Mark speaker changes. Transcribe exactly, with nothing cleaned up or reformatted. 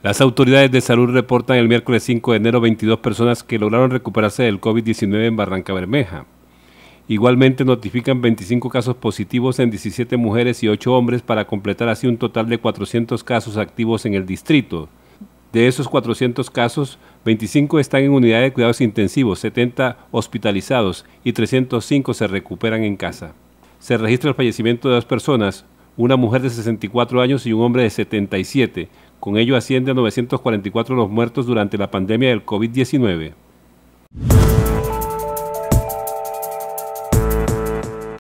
Speaker 1: Las autoridades de salud reportan el miércoles cinco de enero veintidós personas que lograron recuperarse del COVID diecinueve en Barrancabermeja. Igualmente notifican veinticinco casos positivos en diecisiete mujeres y ocho hombres para completar así un total de cuatrocientos casos activos en el distrito. De esos cuatrocientos casos, veinticinco están en unidades de cuidados intensivos, setenta hospitalizados y trescientos cinco se recuperan en casa. Se registra el fallecimiento de dos personas, una mujer de sesenta y cuatro años y un hombre de setenta y siete. Con ello asciende a novecientos cuarenta y cuatro los muertos durante la pandemia del COVID diecinueve.